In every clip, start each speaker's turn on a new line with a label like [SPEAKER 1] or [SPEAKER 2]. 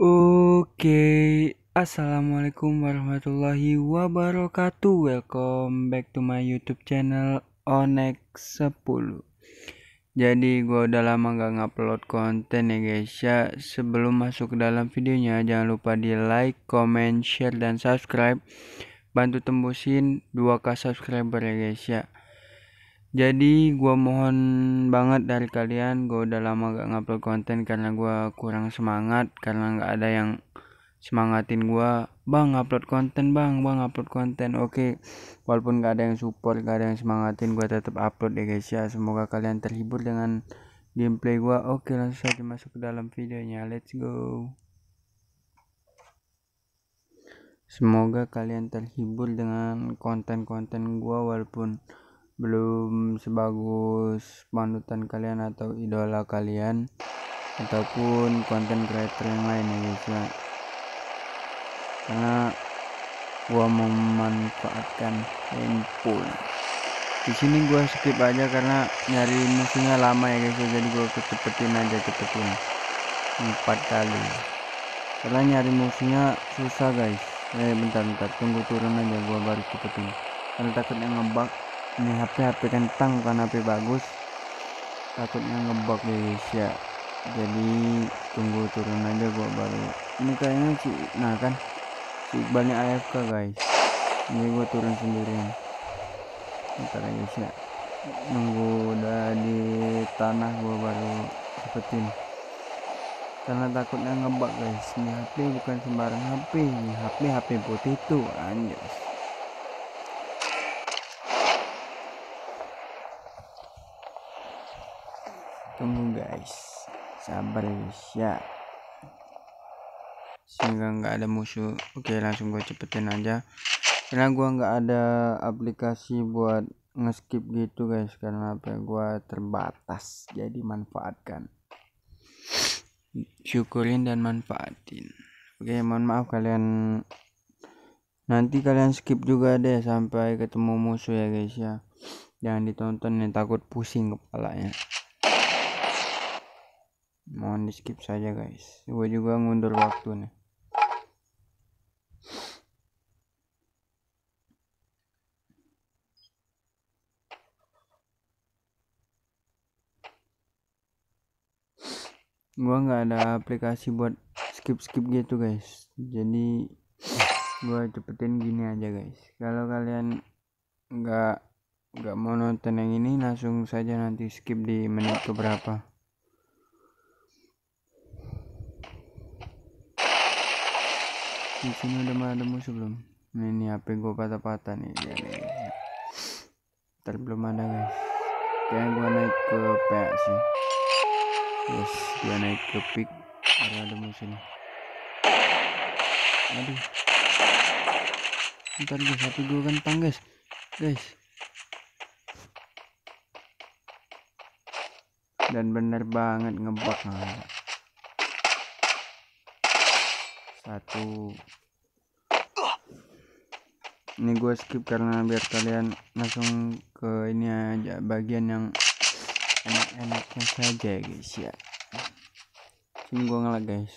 [SPEAKER 1] Oke, assalamualaikum warahmatullahi wabarakatuh. Welcome back to my YouTube channel Onex 10. Jadi gua udah lama gak ngupload konten ya guys ya. Sebelum masuk ke dalam videonya, jangan lupa di like, comment, share, dan subscribe. Bantu tembusin 2k subscriber ya guys ya. Jadi gua mohon banget dari kalian, gua udah lama gak ngupload konten karena gua kurang semangat, karena gak ada yang semangatin gua, bang upload konten, bang upload konten. Oke, walaupun gak ada yang support, gak ada yang semangatin, gua tetap upload ya guys ya. Semoga kalian terhibur dengan gameplay gua. Oke, langsung saja masuk ke dalam videonya, let's go. Semoga kalian terhibur dengan konten-konten gua, walaupun belum sebagus panutan kalian atau idola kalian ataupun konten creator yang lain ya guys ya, karena gua memanfaatkan handphone. Di sini gua skip aja karena nyari musuhnya lama ya guys ya, jadi gua cepetin 4 kali karena nyari musuhnya susah guys. Bentar tunggu turun aja, gua baru cepetin karena takutnya ngebug. Ini HP kentang, bukan HP bagus, takutnya ngebug ya guys ya. Jadi tunggu turun aja, gua baru ini kayaknya kan si Iqbalnya AFK guys. Ini gua turun sendirian. Bentar ya guys ya, nunggu udah di tanah gua baru cepetin karena takutnya ngebug guys. Ini HP bukan sembarang HP, ini HP putih tuh anjir. Tunggu guys, sabar guys ya, sehingga nggak ada musuh. Oke, langsung gue cepetin aja karena gua nggak ada aplikasi buat ngeskip gitu guys, karena apa, gua terbatas. Jadi manfaatkan, syukurin dan manfaatin. Oke, mohon maaf kalian, nanti kalian skip juga deh sampai ketemu musuh ya guys ya. Jangan ditonton nih, takut pusing kepalanya. Mohon di skip saja guys, gue juga ngundur waktu nih. Gua nggak ada aplikasi buat skip gitu guys, jadi gua cepetin gini aja guys. Kalau kalian nggak mau nonton yang ini, langsung saja nanti skip di menit keberapa. Di sini udah ada musuh belum? Nah, ini HP gua patah-patah nih ya, ntar belum ada guys. Kayaknya gua naik ke PA sih. Yes, gua naik ke pick baru ada musuh nih. Aduh, ntar guys, HP gua kentang guys. Dan bener banget ngebug. Satu, ini gue skip karena biar kalian langsung ke ini aja, bagian yang enak-enaknya saja ya guys ya. Sini gue ngelag guys.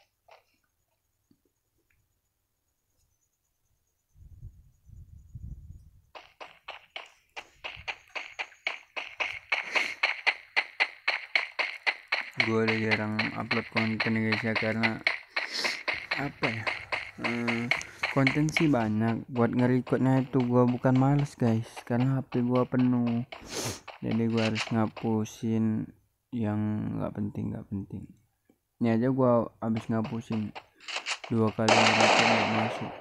[SPEAKER 1] Gue udah jarang upload konten ya guys ya, karena apa ya, konten sih banyak, buat nge-recordnya itu gue bukan males guys, karena HP gue penuh. Jadi gue harus ngapusin yang nggak penting. Ini aja gue habis ngapusin 2 kali nggak masuk.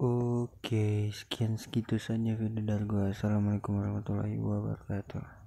[SPEAKER 1] Oke, sekian segitu saja video dari gue. Assalamualaikum warahmatullahi wabarakatuh.